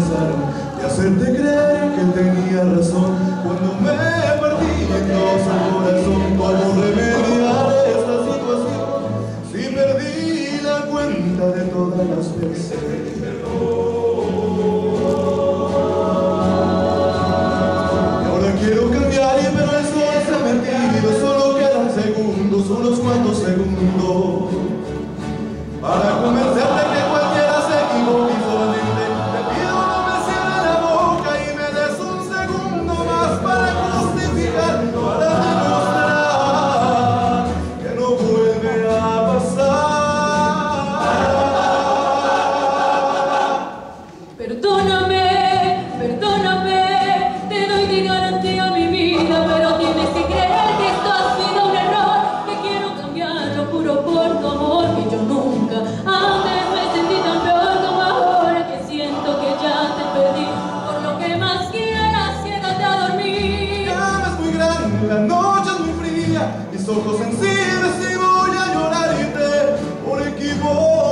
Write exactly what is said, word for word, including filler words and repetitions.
cansaron de hacerte creer que tenía razón. Cuando me partí en dos el corazón, ¿cómo remediar esta situación? Si perdí la cuenta de todas las veces. Y ahora quiero cambiar, pero eso es mentido. Solo quedan segundos, unos cuantos segundos, para convencerte que cualquiera se equivoca y solamente te pido no me cierres la boca y me des un segundo más para justificar, para demostrar que no vuelve a pasar. Perdóname, perdóname, te doy de garantía mi vida, pero tienes que creer que esto ha sido un error, que quiero cambiarlo puro por tu amor, que yo nunca antes me sentí tan peor como ahora, que siento que ya te perdí. Por lo que más quieras, quédate a dormir. La cama es muy grande, la noche es muy fría, mis ojos sensibles y voy a llorarte por equivoco.